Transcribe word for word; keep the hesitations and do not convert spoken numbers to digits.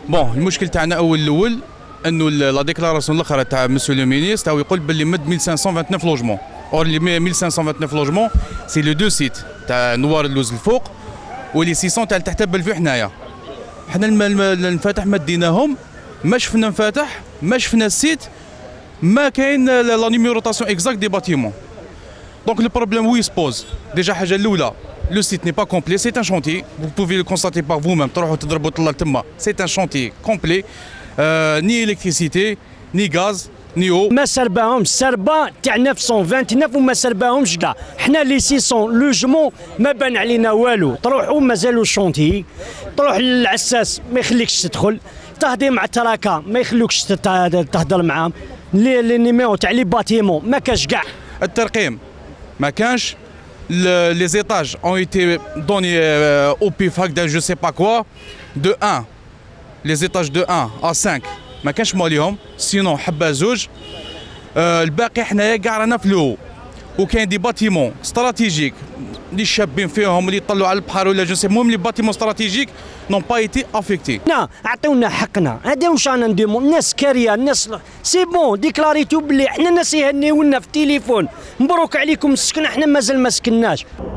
بون المشكل تاعنا اول الاول انه لا ديكلاراسيون الاخرى تاع مسيو لو مينيستر هو يقول باللي مد ألف وخمسمائة وتسعة وثمانين لوجمون، اور لي ألف وخمسمائة وتسعة وثمانين لوجمون سي لو دو سيت تاع نوار اللوز الفوق ولي ستمائة تاع تحت بلفيو حنايا. حنا المفاتح مديناهم، ما شفنا مفاتح، ما شفنا السيت، ما كاين لا نيميروطاسيون اكزاكت دي باتيمون. دونك لو بروبليم وي سبوز ديجا حاجه الاولى لو سيت ني با كومبلي، سي ان شونتي vous pouvez le constater par vous-même. تروحوا تضربوا طلة تما، سي ان شونتي كومبلي، ني الكتريسيتي ني غاز ني او. ما سرباهمش سربا تاع تسعمائة وتسعة وعشرين وما سرباهمش كاع. حنا لي ستمائة لوجمون ما بان علينا والو. تروحوا مازالوا شونتي، تروح للعساس ما يخليكش تدخل، تهضي مع التراكا ما يخلوكش تهضر معاهم، لي نيميرو تاع لي باتيمون ما كاش كاع. الترقيم ما كانش، les étages ont été donnés au pif هكذا je sais pas quoi de un. les étages de un à cinq ما كانش ماليهم، سينون حبه زوج. آه الباقي حنايا كاع رانا في لو، وكاين دي باتيمون استراتيجيك اللي شابين فيهم اللي يطلعوا على البحر ولا جو سي، المهم لي باتيمون استراتيجيك نون با ايتي افيكتي. نا عطيونا حقنا، هذا واش رانا نديرو؟ الناس كاريه، الناس سي بون ديكلاريتو بلي حنا الناس يهنيونا في التليفون مبروك عليكم السكن، حنا مازال ما سكناش.